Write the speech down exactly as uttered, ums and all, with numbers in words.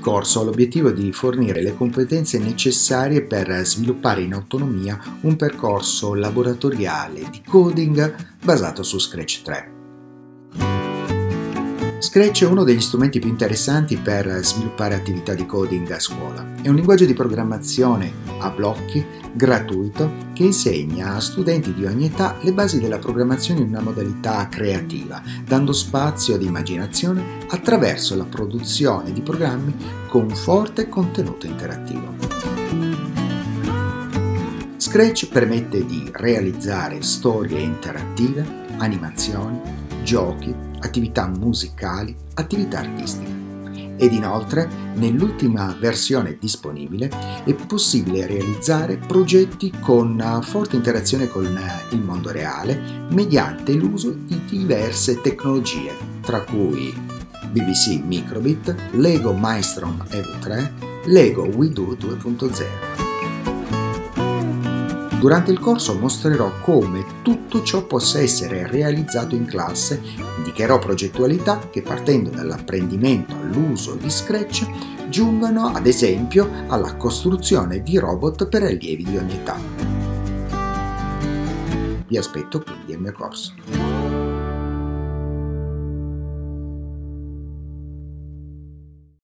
corso ha l'obiettivo di fornire le competenze necessarie per sviluppare in autonomia un percorso laboratoriale di coding basato su Scratch tre. Scratch è uno degli strumenti più interessanti per sviluppare attività di coding a scuola. È un linguaggio di programmazione a blocchi gratuito che insegna a studenti di ogni età le basi della programmazione in una modalità creativa, dando spazio ad immaginazione attraverso la produzione di programmi con forte contenuto interattivo. Scratch permette di realizzare storie interattive, animazioni, giochi, attività musicali, attività artistiche. Ed inoltre, nell'ultima versione disponibile, è possibile realizzare progetti con forte interazione con il mondo reale mediante l'uso di diverse tecnologie, tra cui B B C Microbit, Lego Mindstorm E V tre, Lego WeDo due punto zero. Durante il corso mostrerò come tutto ciò possa essere realizzato in classe, indicherò progettualità che partendo dall'apprendimento all'uso di Scratch giungano ad esempio alla costruzione di robot per allievi di ogni età. Vi aspetto quindi al mio corso.